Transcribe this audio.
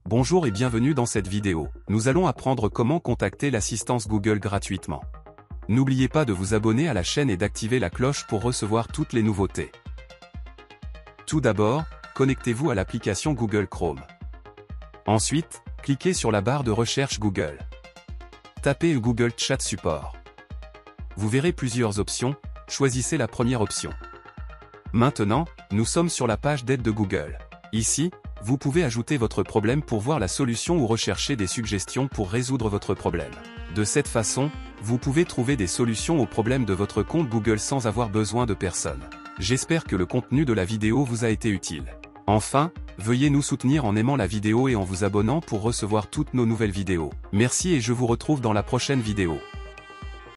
Bonjour et bienvenue dans cette vidéo. Nous allons apprendre comment contacter l'assistance Google gratuitement. N'oubliez pas de vous abonner à la chaîne et d'activer la cloche pour recevoir toutes les nouveautés. Tout d'abord, connectez-vous à l'application Google Chrome. Ensuite, cliquez sur la barre de recherche Google. Tapez Google Chat Support. Vous verrez plusieurs options, choisissez la première option. Maintenant, nous sommes sur la page d'aide de Google. Ici, vous pouvez ajouter votre problème pour voir la solution ou rechercher des suggestions pour résoudre votre problème. De cette façon, vous pouvez trouver des solutions aux problèmes de votre compte Google sans avoir besoin de personne. J'espère que le contenu de la vidéo vous a été utile. Enfin, veuillez nous soutenir en aimant la vidéo et en vous abonnant pour recevoir toutes nos nouvelles vidéos. Merci et je vous retrouve dans la prochaine vidéo.